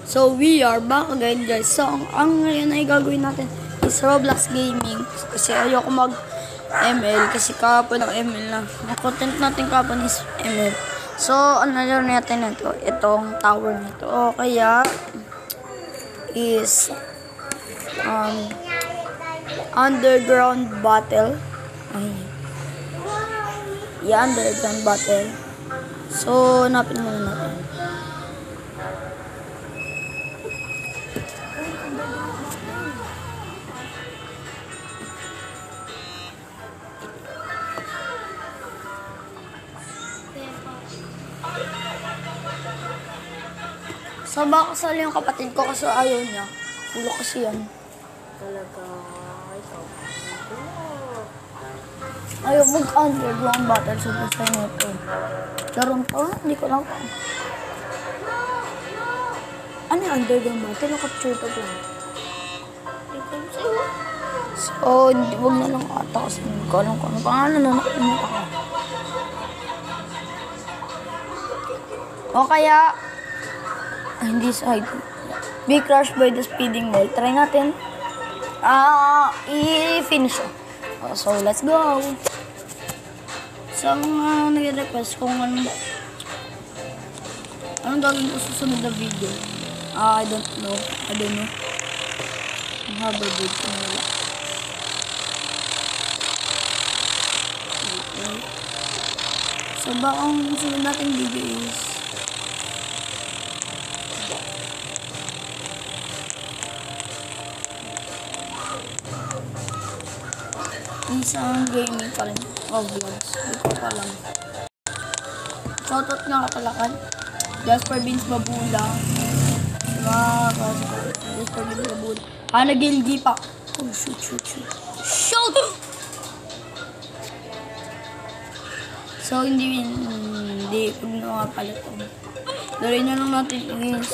So, we are back again, guys. So, ang ngayon ay gagawin natin is Roblox Gaming. Kasi ayoko mag-ML. Kasi kapon ng ML na. Ang content natin kapon is ML. So, ano natin ito? Itong tower nito. O, kaya is underground battle. Ay. Yeah, underground battle. So, napin muna natin. So, baka kasali yung kapatid ko kasi ayaw niya. Ulo kasi yan. Talaga, ikaw. Ayaw mag-underground battle sa basta nito. Karoon to? Hindi ko lang. Ano yung underground battle? Nakapture pa doon. Ikaw sa'yo. So, huwag na lang ata kasi hindi ko alam kung ano pangalan na nakalimutan ko. O kaya, hindi side. Be crushed by the speeding ball. Try natin. I-finish siya. So, let's go. So, nag-request kung anong gagawin ko susunod na video. I don't know. Ang haba video ko nila. Okay. So, baka ang susunod natin video is isang gaming pa rin. Vlogs. Hindi ko pa alam. Shoutout nga katalakan. Jasper Beans Babula. Jasper Beans Babula. Hana Gilgi pa. Oh, shoot. Shoot! So, hindi pag nakapalit ko. Darin na lang natin is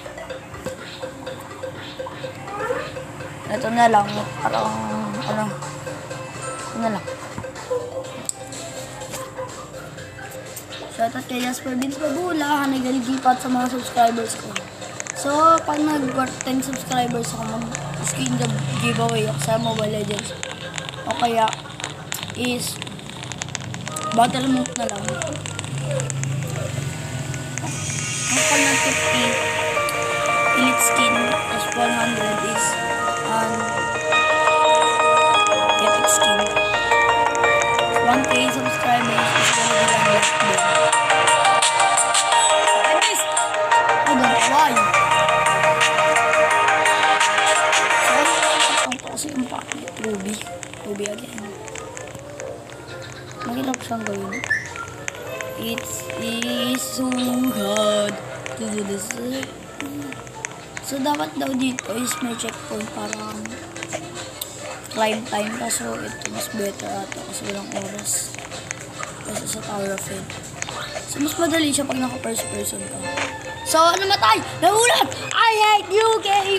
ito na lang. Parang na lang. Shoutout kay Jasper Beans Babula, nagaligipat sa mga subscribers ko. So, pag nag-10 subscribers ako, mag-screen giveaway ako sa Mobile Legends. O kaya, is battle mode na lang. Ang pag ng 50 elite skin, as 100 is epic skin. 1K subscribers is gonna be unlocked then. I missed! I don't know why. So, ang kasi yung packet. Ruby again. Mahirap siyang gawin. It is so hard to do this. So, dapat daw dito is may checkpoint para climb time, kaso ito mas better ata kasi walang oras kasi sa Tower of Fate. So mas madali siya pag naka first person ka. So namatay! Nahulat! I hate you, Kay!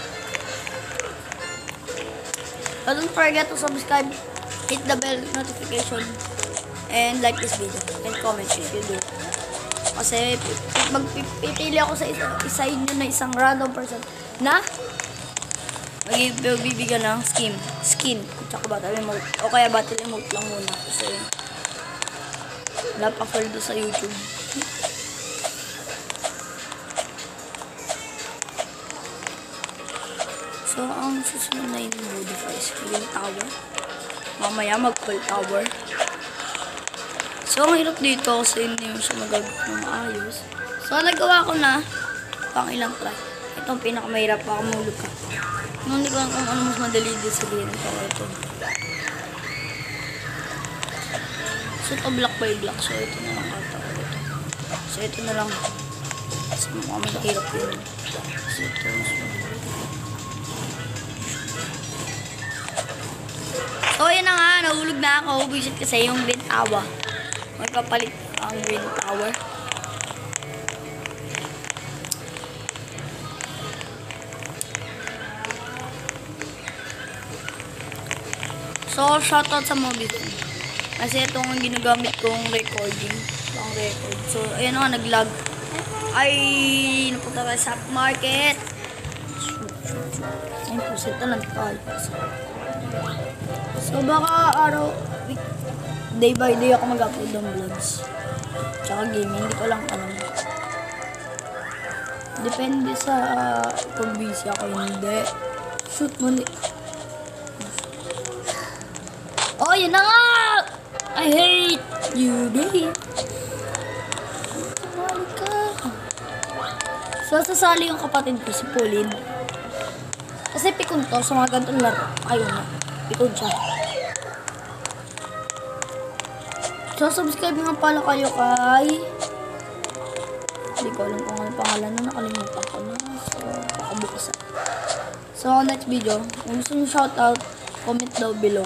So don't forget to subscribe, hit the bell notification, and like this video, and comment if you do. Kasi magpipili ako sa isa inyo na isang random person na magbibigyan ng skin, tsaka battle emote. O kaya battle emote lang muna. Kasi wala pa follow sa YouTube. So, ang susunod na yung modify skill tower. Mamaya mag-full tower. So, ang hirap dito kasi hindi mo siya magagawa ng maayos. So, nagawa ko na pang ilang try. Ito ang pinakamahirap pa kamulog ka. Hindi ko alam kung ano mas madali din sabihin ko ito. So, ito block by block. So, ito na lang ata. So, ito na lang. Kasi mukha mahirap yun. So, ito mas madali. So, yun na nga. Nahulog na ako. Visit kasi yung Green Tower. Magpapalit ang Green Tower. So, shoutout sa mobile phone. Kasi itong ginagamit kong recording. Pang record. So, ayan nga, nag-lag. Ay, napunta tayo sa market. Ayun po, sito lang tayo. So, baka day by day ako mag-upload ng vlogs. Tsaka gaming, hindi ko lang alam. Depende sa kung busy ako, hindi. Shoot, mali. Oh, yun na nga! I hate you, day. Sumali ka. So, sasali yung kapatid ko, si Pauline. Kasi pikon to sa mga ganitong laro. Ayun na. Pikon siya. So, subscribe nga pala kayo kay... Hindi ko alam kung ano pangalan na. Nakalimutan ko na. So, pakabukas na. So, next video. Kung gusto nyo shoutout, comment daw below.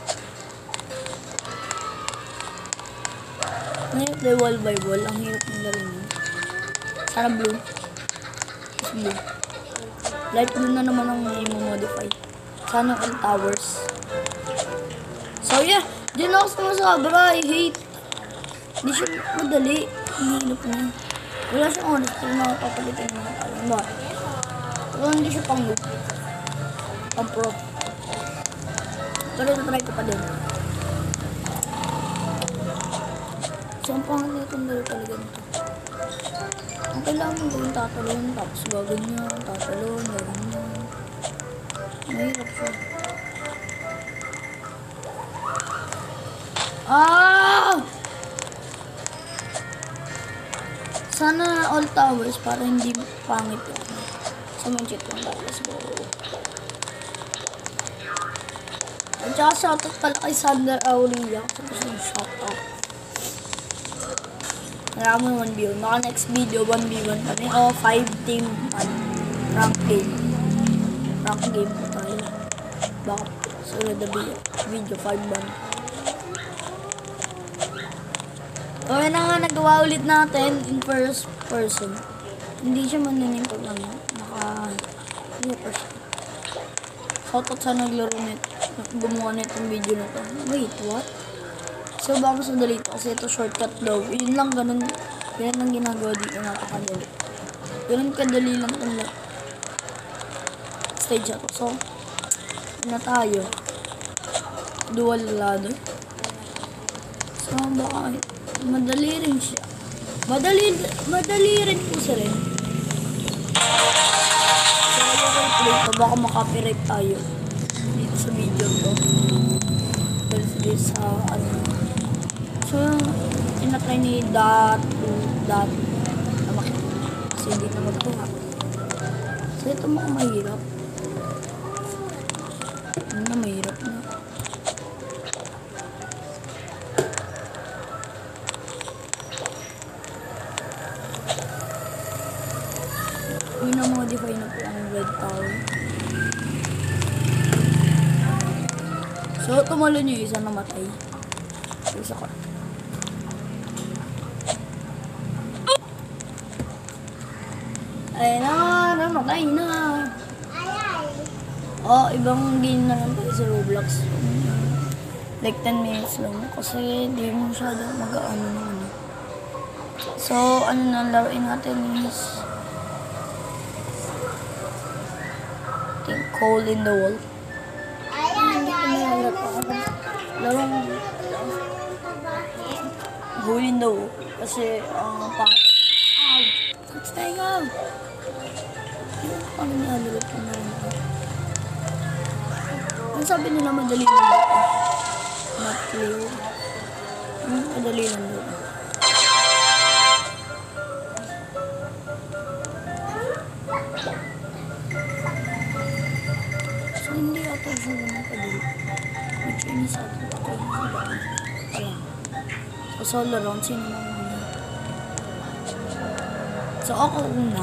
Ngayon, play wall by wall. Ang hirap ng laro nyo. Sana blue. Mas blue. Light blue na naman ang i-modify. Sana all towers. So, yeah. Diyan ako sumasabra. I hate. Hindi siya madali. Hindi hirap na. Wala siyang oras. Pero nakapapalitan ng mga talo. Bakit? Pero hindi siya pang loop. Pang pro. Pero try ko pa din. So, ang pangalan itong laro talaga nito. Ang kailangan mo gawin tatalon, tapos gaganyan, tatalon, gaganyan. Mahirap siya. Ah! Sana all towers para hindi pangit yun. So, mag-check lang tayo. Let's go. At saka shoutout pala kay Sander Aurelia. Kasi gusto yung shoutout. Kaya mo 1v1. Baka next video 1v1 kami. O 5 team rank game. Rank game po tayo. Baka sunod na video 5-1. Okay na nga, nagawa ulit natin in first person. Hindi siya maninig pag hindi person. Shoutout sa naglaro nito. Gumawa na itong video na to. Wait, what? So, baka mas madali ito kasi ito shortcut daw. Yun lang, ganun. Ganun lang ginagawa dito napakadali. Ganun kadali lang itong stage na to. So, na tayo. Dual ladder. So, baka madali rin siya. Madali rin po siya rin. So, ayoko play ito. Baka makapiright tayo dito sa video to. Dahil sa ano. So, tinatry ni dot kasi hindi na magtuha. So, ito mga mahirap. Ano na mahirap na. Modify na po ang red tower. So, tumalo nyo yung isa namatay. Isa ko. Ay na, namatay na. Oh, ibang game na lang tayo sa Roblox. Like 10 minutes lang. Kasi di mo masyadong mag-ano naman. So, ano na laruin natin is Hole in the Wall. Larong Hole in the Wall. Kasi, pangit. Ow! Let's take out! Ano nilalaro ko na rin ako? Ang sabi nila madali lang dito. Not clear. Madali lang dito. Hindi ata siya naman kadali. May Chinese ata. Ayan. So, solo round. Sino naman muna? So, ako una.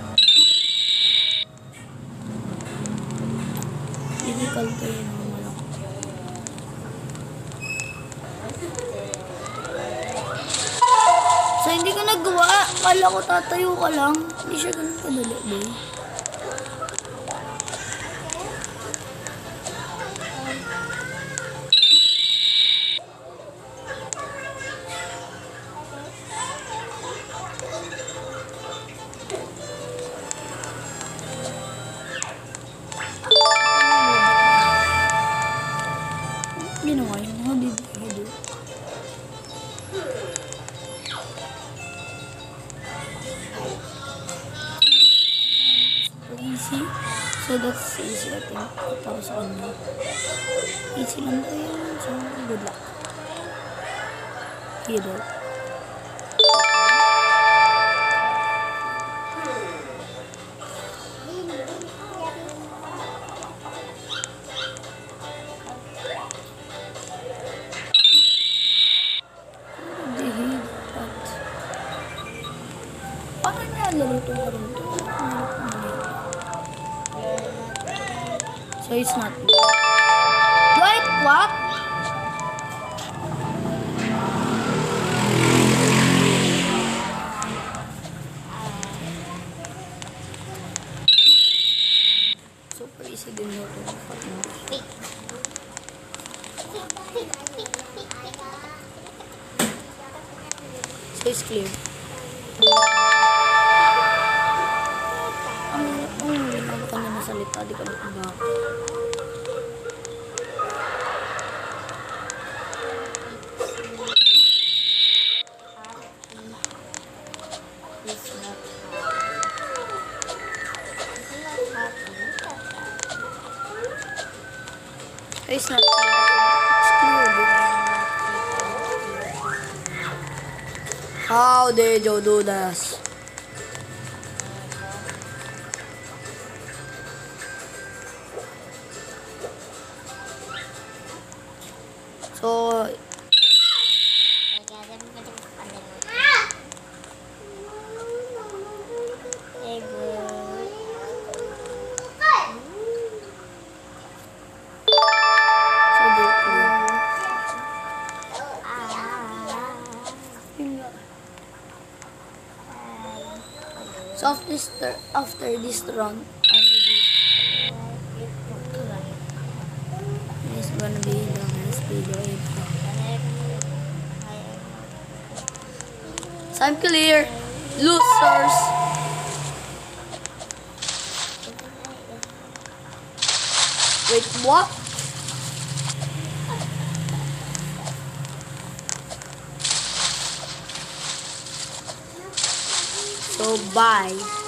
Difficult ko yun naman ako. So, hindi ko nagawa. Kala ko tatayo ka lang. Hindi siya ganun kadali, boy. So that's easy, I think. Para sa kanya. Easy lang to yun. So, good luck. Hero. Paano niya laro ito ka rin ito? So it's not. Wait, what? Super easy din mo ito. So it's clear. Ang kanya na salita, di ka ba? It's not clear. It's clear. How did you do this? So, so after this round, it's gonna be the last video. So I'm clear. Losers. Wait, what? So bye.